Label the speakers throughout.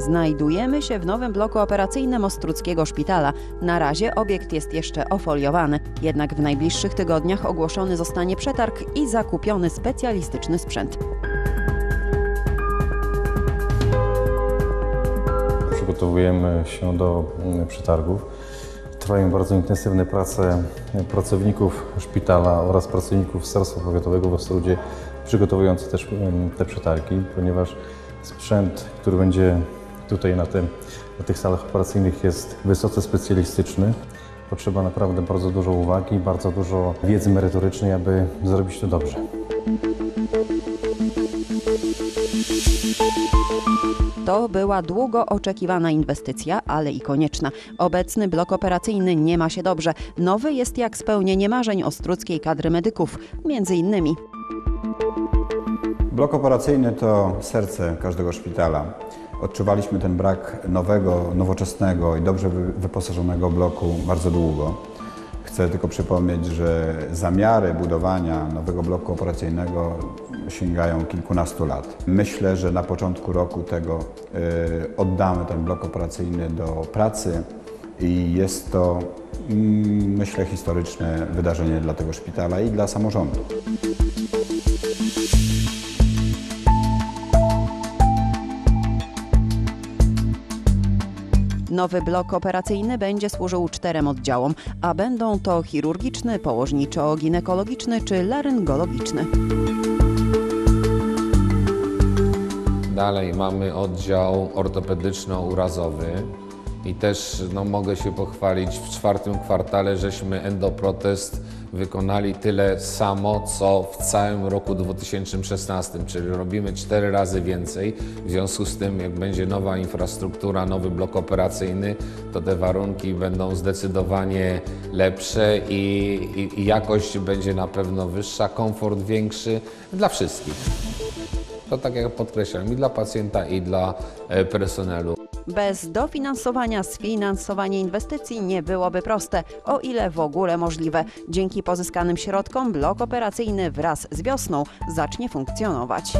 Speaker 1: Znajdujemy się w nowym bloku operacyjnym Ostródzkiego Szpitala. Na razie obiekt jest jeszcze ofoliowany, jednak w najbliższych tygodniach ogłoszony zostanie przetarg i zakupiony specjalistyczny sprzęt.
Speaker 2: Przygotowujemy się do przetargów. Trwają bardzo intensywne prace pracowników szpitala oraz pracowników Starostwa Powiatowego w Ostródzie, przygotowujących też te przetargi, ponieważ sprzęt, który będzie tutaj na tych salach operacyjnych, jest wysoce specjalistyczny. Potrzeba naprawdę bardzo dużo uwagi, bardzo dużo wiedzy merytorycznej, aby zrobić to dobrze.
Speaker 1: To była długo oczekiwana inwestycja, ale i konieczna. Obecny blok operacyjny nie ma się dobrze. Nowy jest jak spełnienie marzeń ostródzkiej kadry medyków, między innymi.
Speaker 3: Blok operacyjny to serce każdego szpitala. Odczuwaliśmy ten brak nowego, nowoczesnego i dobrze wyposażonego bloku bardzo długo. Chcę tylko przypomnieć, że zamiary budowania nowego bloku operacyjnego sięgają kilkunastu lat. Myślę, że na początku roku tego oddamy ten blok operacyjny do pracy i jest to, myślę, historyczne wydarzenie dla tego szpitala i dla samorządu.
Speaker 1: Nowy blok operacyjny będzie służył 4 oddziałom, a będą to chirurgiczny, położniczo-ginekologiczny czy laryngologiczny.
Speaker 4: Dalej mamy oddział ortopedyczno-urazowy i też mogę się pochwalić, w 4. kwartale żeśmy endoprotest wykonali tyle samo, co w całym roku 2016, czyli robimy 4 razy więcej. W związku z tym, jak będzie nowa infrastruktura, nowy blok operacyjny, to te warunki będą zdecydowanie lepsze i jakość będzie na pewno wyższa, komfort większy dla wszystkich. To tak jak podkreślam, i dla pacjenta, i dla personelu.
Speaker 1: Bez dofinansowania sfinansowanie inwestycji nie byłoby proste, o ile w ogóle możliwe. Dzięki pozyskanym środkom blok operacyjny wraz z wiosną zacznie funkcjonować.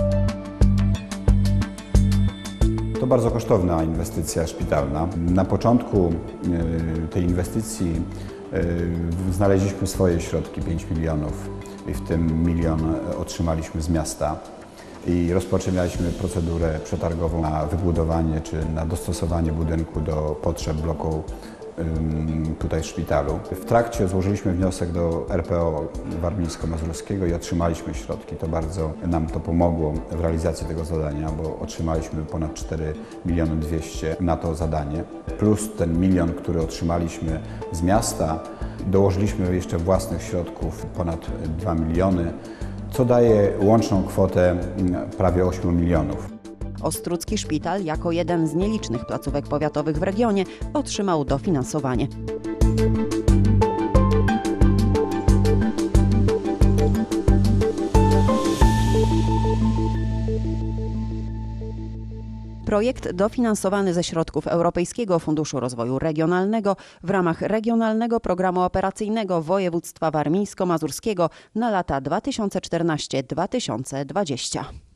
Speaker 3: To bardzo kosztowna inwestycja szpitalna. Na początku tej inwestycji znaleźliśmy swoje środki, 5 milionów, i w tym 1 milion otrzymaliśmy z miasta. I rozpoczynaliśmy procedurę przetargową na wybudowanie czy na dostosowanie budynku do potrzeb bloku tutaj w szpitalu. W trakcie złożyliśmy wniosek do RPO warmińsko-mazurskiego i otrzymaliśmy środki. To bardzo nam to pomogło w realizacji tego zadania, bo otrzymaliśmy ponad 4 200 000 na to zadanie. Plus ten 1 milion, który otrzymaliśmy z miasta, dołożyliśmy jeszcze własnych środków ponad 2 miliony, co daje łączną kwotę prawie 8 milionów.
Speaker 1: Ostródzki Szpital, jako jeden z nielicznych placówek powiatowych w regionie, otrzymał dofinansowanie. Projekt dofinansowany ze środków Europejskiego Funduszu Rozwoju Regionalnego w ramach Regionalnego Programu Operacyjnego Województwa Warmińsko-Mazurskiego na lata 2014-2020.